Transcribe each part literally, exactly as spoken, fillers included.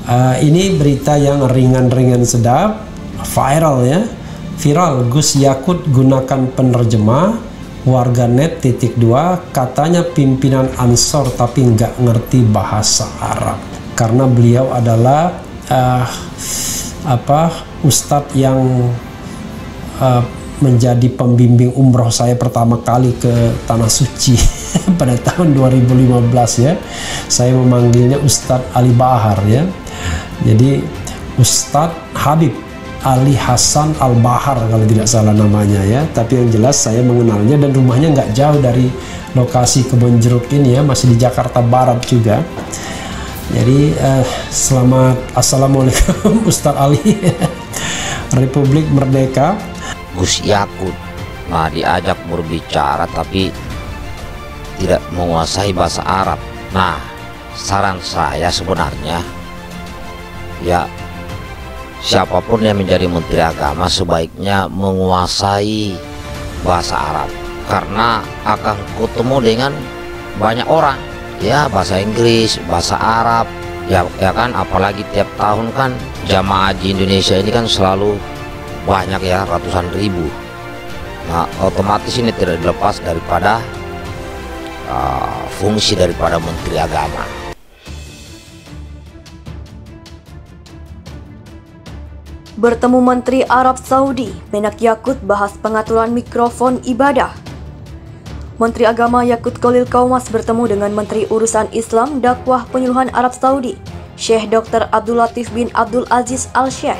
Uh, ini berita yang ringan-ringan sedap, viral ya. Viral, Gus Yakut gunakan penerjemah, warganet titik dua, katanya pimpinan Ansor tapi nggak ngerti bahasa Arab. Karena beliau adalah uh, apa ustadz yang uh, menjadi pembimbing umroh saya pertama kali ke Tanah Suci pada tahun dua ribu lima belas ya. Saya memanggilnya Ustadz Ali Bahar ya. Jadi Ustadz Habib Ali Hasan Al Bahar kalau tidak salah namanya ya. Tapi yang jelas saya mengenalnya dan rumahnya nggak jauh dari lokasi Kebon Jeruk ini ya, masih di Jakarta Barat juga. Jadi eh, selamat assalamualaikum Ustadz Ali. Republik Merdeka. Gus Yakut, nah diajak berbicara tapi tidak menguasai bahasa Arab. Nah, saran saya sebenarnya ya siapapun yang menjadi Menteri Agama sebaiknya menguasai bahasa Arab, karena akan ketemu dengan banyak orang ya, bahasa Inggris, bahasa Arab ya, ya kan, apalagi tiap tahun kan jamaah haji Indonesia ini kan selalu banyak ya, ratusan ribu. Nah, otomatis ini tidak dilepas daripada uh, fungsi daripada Menteri Agama. Bertemu Menteri Arab Saudi, Menak Yakut bahas pengaturan mikrofon ibadah. Menteri Agama Yakut Khalil Qaumas bertemu dengan Menteri Urusan Islam, Dakwah Penyuluhan Arab Saudi, Syekh Doktor Abdul Latif bin Abdul Aziz Al-Syekh.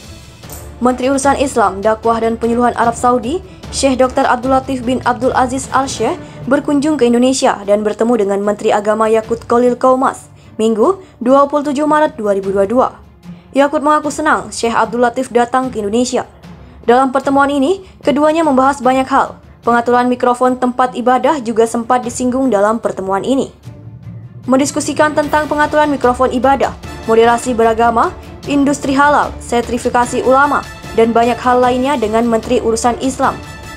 Menteri Urusan Islam, Dakwah dan Penyuluhan Arab Saudi, Syekh Doktor Abdul Latif bin Abdul Aziz Al-Syekh berkunjung ke Indonesia dan bertemu dengan Menteri Agama Yakut Khalil Qaumas, Minggu dua puluh tujuh Maret dua ribu dua puluh dua. Yakut mengaku senang Syekh Abdul Latif datang ke Indonesia. Dalam pertemuan ini, keduanya membahas banyak hal. Pengaturan mikrofon tempat ibadah juga sempat disinggung dalam pertemuan ini. Mendiskusikan tentang pengaturan mikrofon ibadah, moderasi beragama, industri halal, sertifikasi ulama, dan banyak hal lainnya dengan Menteri Urusan Islam,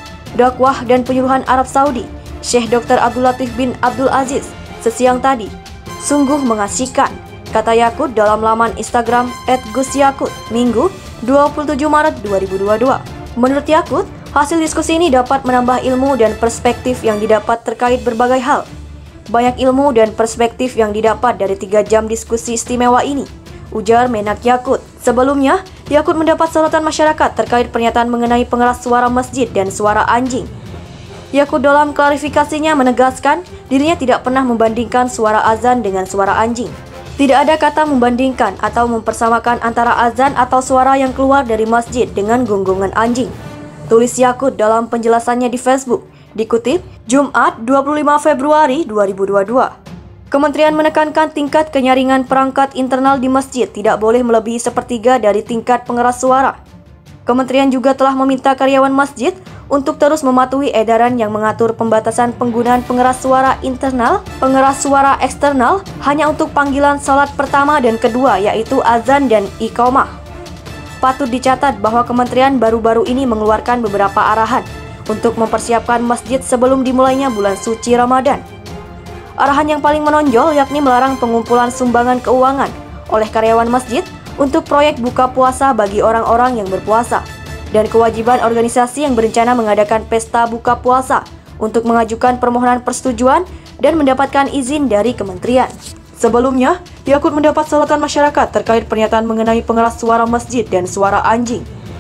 Dakwah dan Penyuluhan Arab Saudi, Syekh Doktor Abdul Latif bin Abdul Aziz, sesiang tadi. Sungguh mengasihkan, kata Yakut dalam laman Instagram et gus yakut, Minggu dua puluh tujuh Maret dua ribu dua puluh dua. Menurut Yakut, hasil diskusi ini dapat menambah ilmu dan perspektif yang didapat terkait berbagai hal. Banyak ilmu dan perspektif yang didapat dari tiga jam diskusi istimewa ini, ujar Menak Yakut. Sebelumnya, Yakut mendapat sorotan masyarakat terkait pernyataan mengenai pengeras suara masjid dan suara anjing. Yakut dalam klarifikasinya menegaskan dirinya tidak pernah membandingkan suara azan dengan suara anjing. Tidak ada kata membandingkan atau mempersamakan antara azan atau suara yang keluar dari masjid dengan gonggongan anjing, tulis Yakut dalam penjelasannya di Facebook, dikutip Jumat dua puluh lima Februari dua ribu dua puluh dua. Kementerian menekankan tingkat kenyaringan perangkat internal di masjid tidak boleh melebihi sepertiga dari tingkat pengeras suara. Kementerian juga telah meminta karyawan masjid untuk terus mematuhi edaran yang mengatur pembatasan penggunaan pengeras suara internal, pengeras suara eksternal hanya untuk panggilan salat pertama dan kedua, yaitu azan dan iqamah. Patut dicatat bahwa kementerian baru-baru ini mengeluarkan beberapa arahan untuk mempersiapkan masjid sebelum dimulainya bulan suci Ramadan. Arahan yang paling menonjol yakni melarang pengumpulan sumbangan keuangan oleh karyawan masjid untuk proyek buka puasa bagi orang-orang yang berpuasa, dan kewajiban organisasi yang berencana mengadakan pesta buka puasa untuk mengajukan permohonan persetujuan dan mendapatkan izin dari kementerian. Sebelumnya, Yakut mendapat sorotan masyarakat terkait pernyataan mengenai pengeras suara masjid dan suara anjing.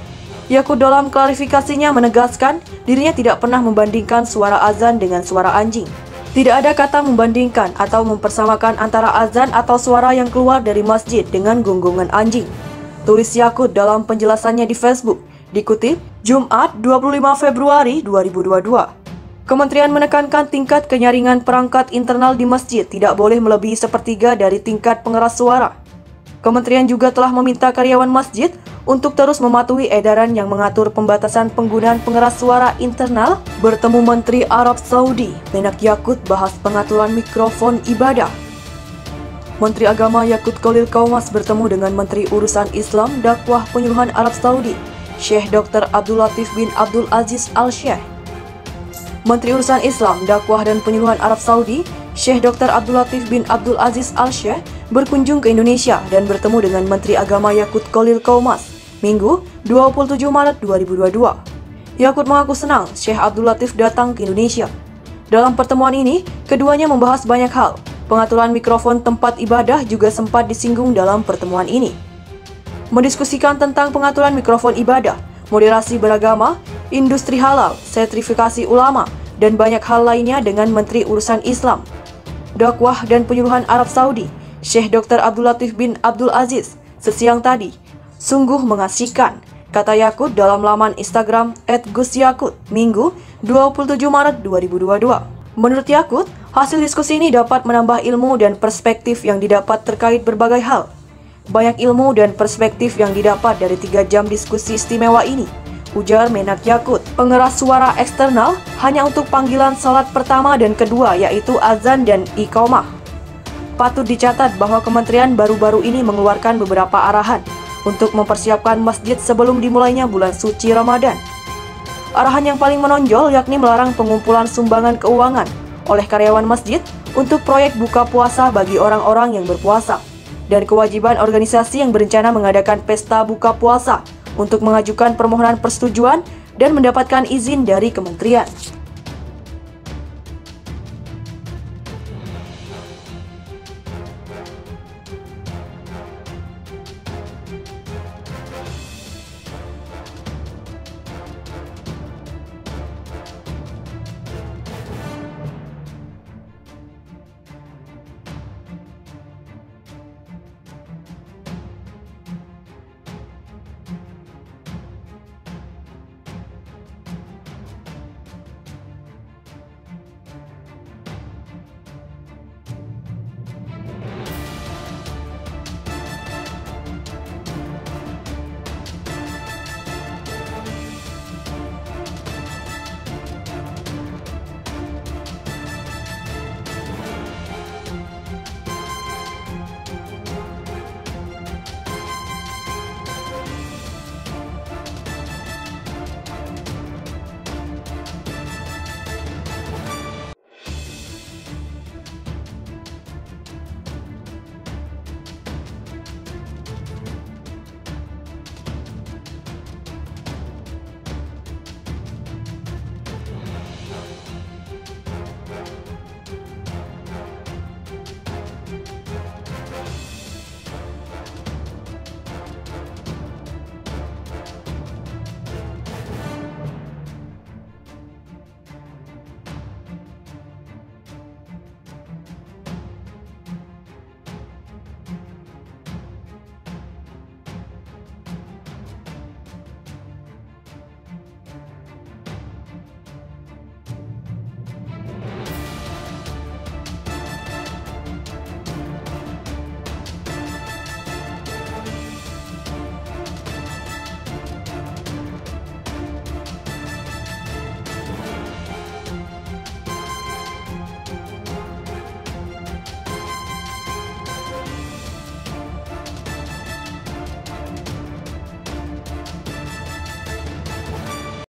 Yakut dalam klarifikasinya menegaskan dirinya tidak pernah membandingkan suara azan dengan suara anjing. Tidak ada kata membandingkan atau mempersamakan antara azan atau suara yang keluar dari masjid dengan gonggongan anjing, tulis Yakut dalam penjelasannya di Facebook, dikutip Jumat dua puluh lima Februari dua ribu dua puluh dua. Kementerian menekankan tingkat kenyaringan perangkat internal di masjid tidak boleh melebihi sepertiga dari tingkat pengeras suara. Kementerian juga telah meminta karyawan masjid untuk terus mematuhi edaran yang mengatur pembatasan penggunaan pengeras suara internal. Bertemu Menteri Arab Saudi, Menak Yakut bahas pengaturan mikrofon ibadah. Menteri Agama Yakut Khalil Qaumas bertemu dengan Menteri Urusan Islam, Dakwah Penyuluhan Arab Saudi, Syekh Doktor Abdul Latif bin Abdul Aziz Al-Syekh. Menteri Urusan Islam, Dakwah dan Penyuluhan Arab Saudi, Syekh Doktor Abdul Latif bin Abdul Aziz Al-Syekh berkunjung ke Indonesia dan bertemu dengan Menteri Agama Yakut Kholil Qaumas, Minggu dua puluh tujuh Maret dua ribu dua puluh dua. Yakut mengaku senang Syekh Abdul Latif datang ke Indonesia. Dalam pertemuan ini, keduanya membahas banyak hal. Pengaturan mikrofon tempat ibadah juga sempat disinggung dalam pertemuan ini. Mendiskusikan tentang pengaturan mikrofon ibadah, moderasi beragama, industri halal, sertifikasi ulama, dan banyak hal lainnya dengan Menteri Urusan Islam, Dakwah dan Penyuluhan Arab Saudi, Syekh Doktor Abdul Latif bin Abdul Aziz, sesiang tadi. Sungguh mengasihkan, kata Yakut dalam laman Instagram et gus yakut, Minggu dua puluh tujuh Maret dua ribu dua puluh dua. Menurut Yakut, hasil diskusi ini dapat menambah ilmu dan perspektif yang didapat terkait berbagai hal. Banyak ilmu dan perspektif yang didapat dari tiga jam diskusi istimewa ini, ujar Menak Yakut. Pengeras suara eksternal hanya untuk panggilan salat pertama dan kedua, yaitu azan dan iqamah. Patut dicatat bahwa kementerian baru-baru ini mengeluarkan beberapa arahan untuk mempersiapkan masjid sebelum dimulainya bulan suci Ramadan. Arahan yang paling menonjol yakni melarang pengumpulan sumbangan keuangan oleh karyawan masjid untuk proyek buka puasa bagi orang-orang yang berpuasa, dan kewajiban organisasi yang berencana mengadakan pesta buka puasa untuk mengajukan permohonan persetujuan dan mendapatkan izin dari kementerian.